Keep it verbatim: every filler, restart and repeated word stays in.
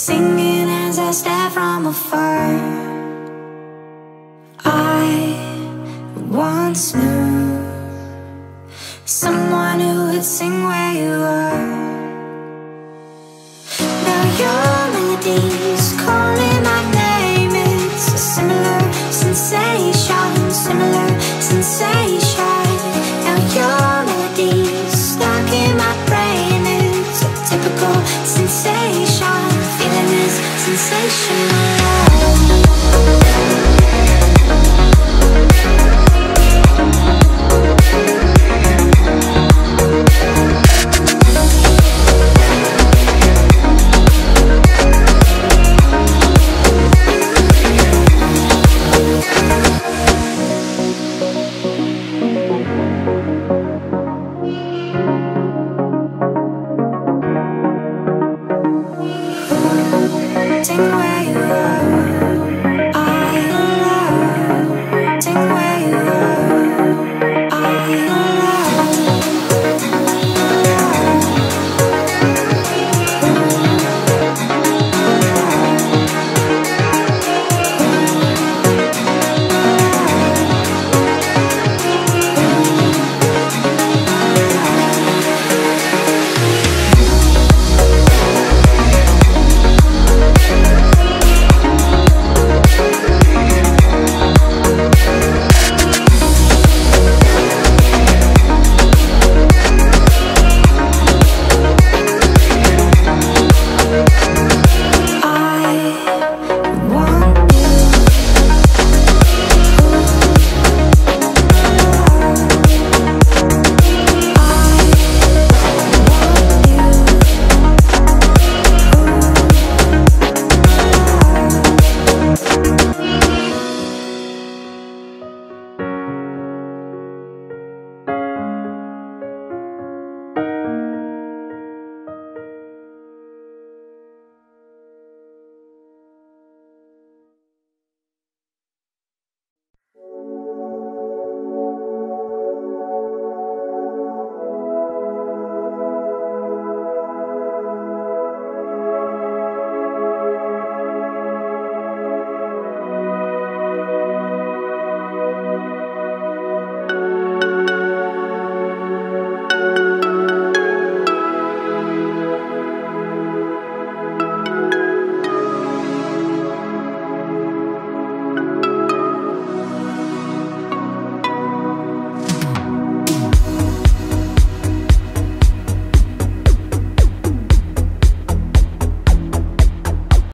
singing as I stare from afar. I once knew someone who would sing where you are. Now your melodies calling my name. It's a similar sensation, similar sensation. Now your melodies stuck in my brain. It's a typical sensation. Feeling this sensational. Sing away.